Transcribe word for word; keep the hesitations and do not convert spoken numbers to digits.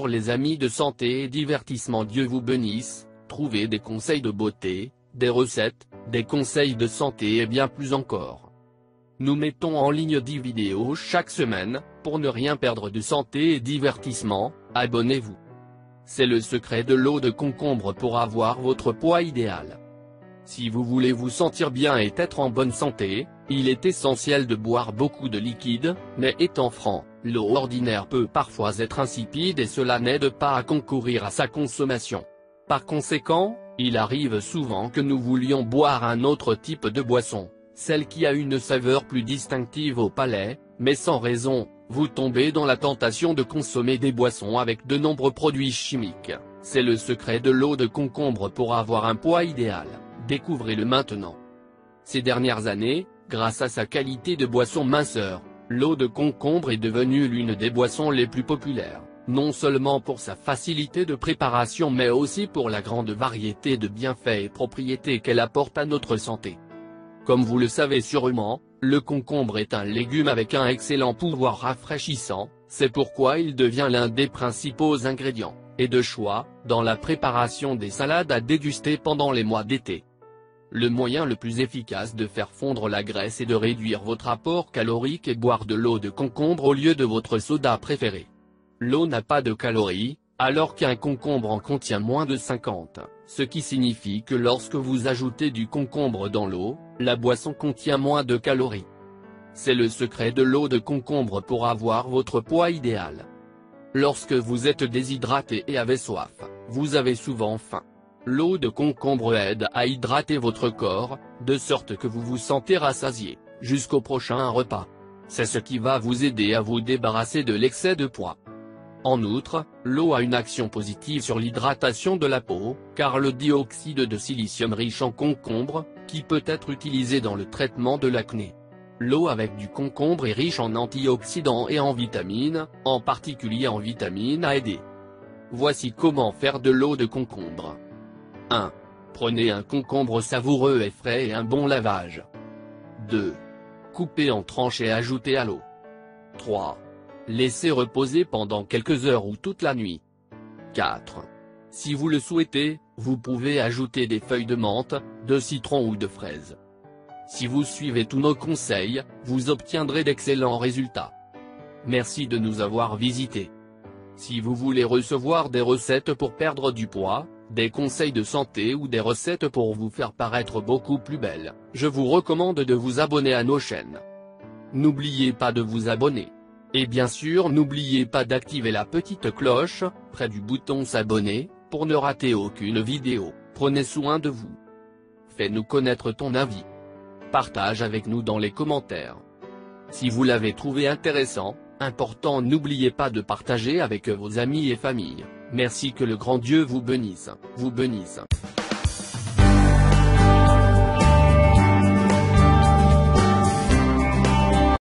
Bonjour les amis de santé et divertissement, Dieu vous bénisse. Trouvez des conseils de beauté, des recettes, des conseils de santé et bien plus encore. Nous mettons en ligne dix vidéos chaque semaine. Pour ne rien perdre de santé et divertissement, abonnez-vous. C'est le secret de l'eau de concombre pour avoir votre poids idéal. Si vous voulez vous sentir bien et être en bonne santé, il est essentiel de boire beaucoup de liquide, mais étant franc, l'eau ordinaire peut parfois être insipide et cela n'aide pas à concourir à sa consommation. Par conséquent, il arrive souvent que nous voulions boire un autre type de boisson, celle qui a une saveur plus distinctive au palais, mais sans raison, vous tombez dans la tentation de consommer des boissons avec de nombreux produits chimiques. C'est le secret de l'eau de concombre pour avoir un poids idéal. Découvrez-le maintenant. Ces dernières années, grâce à sa qualité de boisson minceur, l'eau de concombre est devenue l'une des boissons les plus populaires, non seulement pour sa facilité de préparation mais aussi pour la grande variété de bienfaits et propriétés qu'elle apporte à notre santé. Comme vous le savez sûrement, le concombre est un légume avec un excellent pouvoir rafraîchissant, c'est pourquoi il devient l'un des principaux ingrédients, et de choix, dans la préparation des salades à déguster pendant les mois d'été. Le moyen le plus efficace de faire fondre la graisse est de réduire votre apport calorique et boire de l'eau de concombre au lieu de votre soda préféré. L'eau n'a pas de calories, alors qu'un concombre en contient moins de cinquante, ce qui signifie que lorsque vous ajoutez du concombre dans l'eau, la boisson contient moins de calories. C'est le secret de l'eau de concombre pour avoir votre poids idéal. Lorsque vous êtes déshydraté et avez soif, vous avez souvent faim. L'eau de concombre aide à hydrater votre corps, de sorte que vous vous sentez rassasié, jusqu'au prochain repas. C'est ce qui va vous aider à vous débarrasser de l'excès de poids. En outre, l'eau a une action positive sur l'hydratation de la peau, car le dioxyde de silicium riche en concombre, qui peut être utilisé dans le traitement de l'acné. L'eau avec du concombre est riche en antioxydants et en vitamines, en particulier en vitamine A et D. Voici comment faire de l'eau de concombre. un. Prenez un concombre savoureux et frais et un bon lavage. deux. Coupez en tranches et ajoutez à l'eau. trois. Laissez reposer pendant quelques heures ou toute la nuit. quatre. Si vous le souhaitez, vous pouvez ajouter des feuilles de menthe, de citron ou de fraise. Si vous suivez tous nos conseils, vous obtiendrez d'excellents résultats. Merci de nous avoir visités. Si vous voulez recevoir des recettes pour perdre du poids, des conseils de santé ou des recettes pour vous faire paraître beaucoup plus belle, je vous recommande de vous abonner à nos chaînes. N'oubliez pas de vous abonner. Et bien sûr n'oubliez pas d'activer la petite cloche, près du bouton s'abonner, pour ne rater aucune vidéo. Prenez soin de vous. Fais-nous connaître ton avis. Partage avec nous dans les commentaires. Si vous l'avez trouvé intéressant, important, n'oubliez pas de partager avec vos amis et familles. Merci, que le grand Dieu vous bénisse, vous bénisse.